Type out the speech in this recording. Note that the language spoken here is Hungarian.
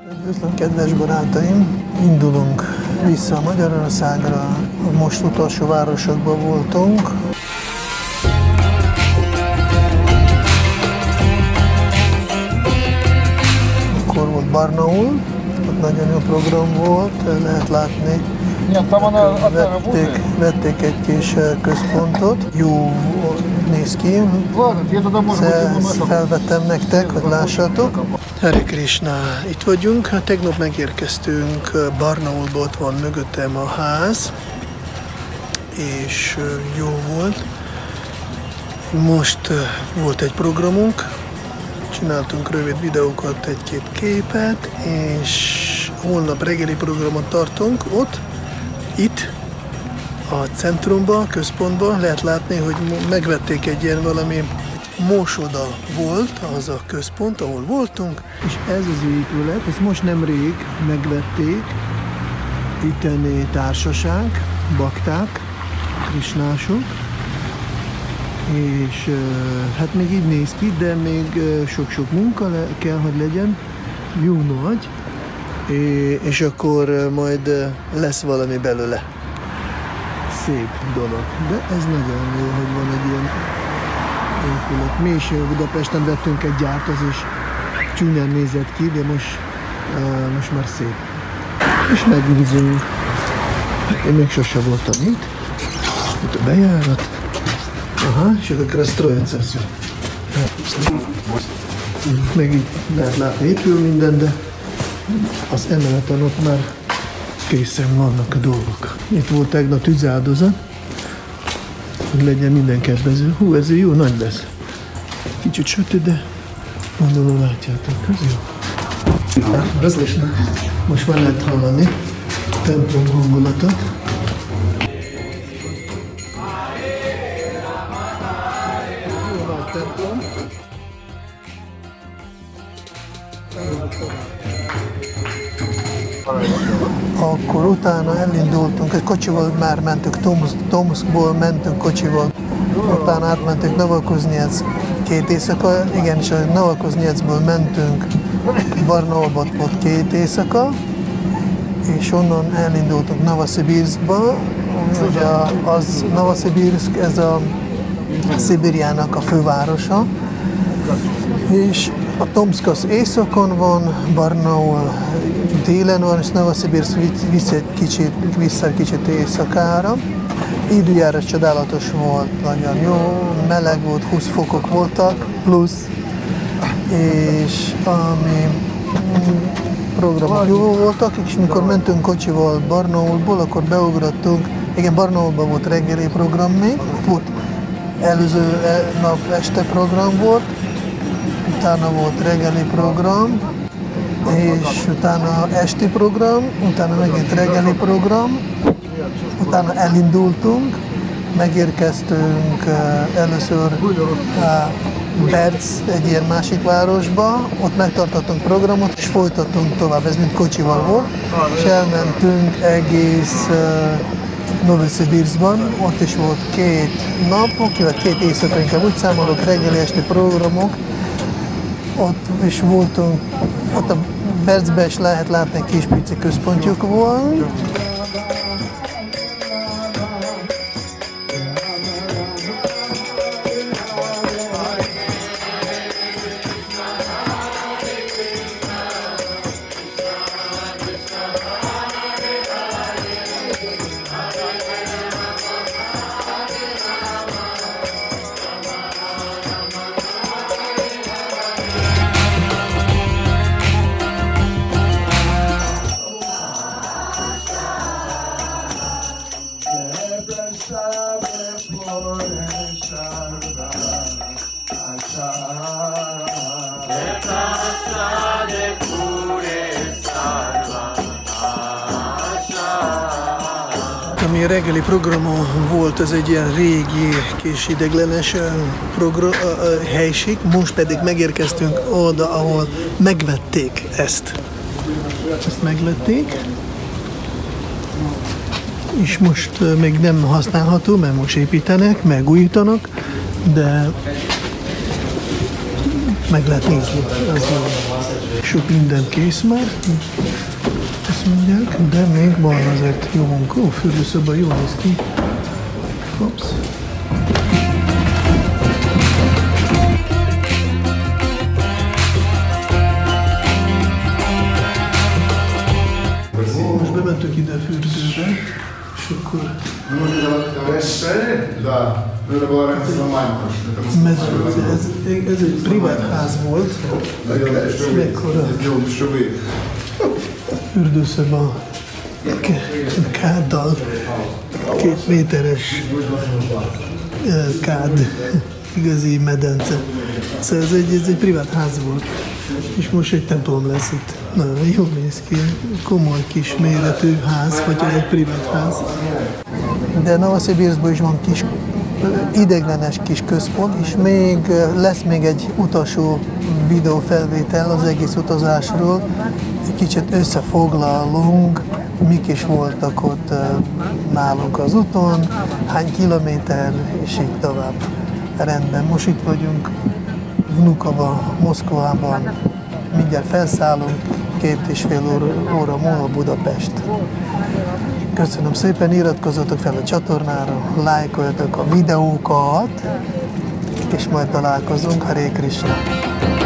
Üdvözlöm, kedves barátaim! Indulunk vissza Magyarországra. Most utolsó városokban voltunk. Akkor volt Barnaul, ott nagyon jó program volt, lehet látni. Vették egy kis központot, jó néz ki, ezt felvettem nektek, hogy lássátok. Hare Krishna, itt vagyunk, tegnap megérkeztünk Barnaulból, ott van mögöttem a ház, és jó volt. Most volt egy programunk, csináltunk rövid videókat, egy-két képet, és holnap reggeli programot tartunk ott, itt, a centrumban, a központban. Lehet látni, hogy megvették egy ilyen valami mosoda volt, az a központ, ahol voltunk, és ez az épület, ezt most nemrég megvették, itteni társaság, bakták, krisnások, és hát még így néz ki, de még sok-sok munka kell, hogy legyen, jó nagy, és akkor majd lesz valami belőle. Szép dolog, de ez nagyon jó, hogy van egy ilyen épület. Mi is Budapesten vettünk egy gyárt, az is csúnyán nézett ki, de most már szép. És megnézünk. Én még sose voltam itt. Itt a bejárat. Aha, és akkor a Strojecevsző. Meg így lehet látni, épül minden, de az emeleten ott már készen vannak a dolgok. Itt volt tegnap tűzáldozat, hogy legyen minden kedvező. Hú, ez jó nagy lesz. Kicsit sötét, de gondolom látjátok, ez jó. Most már lehet hallani a templom hangulatot. Jó nagy templom. Akkor utána elindultunk, egy kocsival már mentünk, Tomskból mentünk kocsival, utána átmentünk Novokuznyec 2 éjszaka, igen, és a Novokuznyecből mentünk Barnaulba, ott 2 éjszaka, és onnan elindultunk Novosibirskba, ugye az Novosibirsk, ez a Szibériának a fővárosa, és a Tomsk az északon van, Barnaul délen van, és Novosibirsk vissza egy kicsit éjszakára. Időjárás csodálatos volt, nagyon jó, meleg volt, 20 fokok voltak, plusz, és ami programok jó voltak, és mikor mentünk kocsival Barnaulból, akkor beugrottunk, igen, Barnaulban volt reggeli program még, volt előző nap este program volt, utána volt reggeli program, és utána esti program, utána megint reggeli program, utána elindultunk, megérkeztünk először Berc, egy ilyen másik városba, ott megtartottunk programot, és folytattunk tovább, ez mind kocsival volt, és elmentünk egész Novosibirskban, ott is volt 2 napok, vagy 2 éjszaka, inkább úgy számolok, reggeli esti programok, ott is voltunk, ott a Bercben is lehet látni, kis pici központjuk volt. Ami a reggeli programon volt, ez egy ilyen régi kis ideglenes helység, most pedig megérkeztünk oda, ahol megvették ezt. Ezt megvették, és most még nem használható, mert most építenek, megújítanak, de meg lehet nézni. Az jó. Sok minden kész már, ezt mondják, de még van azért jó munka. Ó, fürdőszoba jól néz ki. Hops. Most bementünk ide a fürdőbe, és akkor... Ez egy privát ház volt. Mekkora fürdőszoba káddal, 2 méteres kád, igazi medence. Szóval ez egy privát ház volt, és most egy templom lesz itt. Nagyon jól néz ki, komoly kis méretű ház, vagy ez egy privát ház. De Novosibirskban is van kis ideiglenes kis központ, és lesz még egy utolsó videófelvétel az egész utazásról. Egy kicsit összefoglalunk, mik is voltak ott nálunk az úton, hány kilométer, és így tovább. Rendben, most itt vagyunk Vnukovo, Moszkvában, mindjárt felszállunk, 2,5 óra múlva Budapest. Köszönöm szépen, iratkozzatok fel a csatornára, lájkoljatok a videókat, és majd találkozunk. Hare Krishna!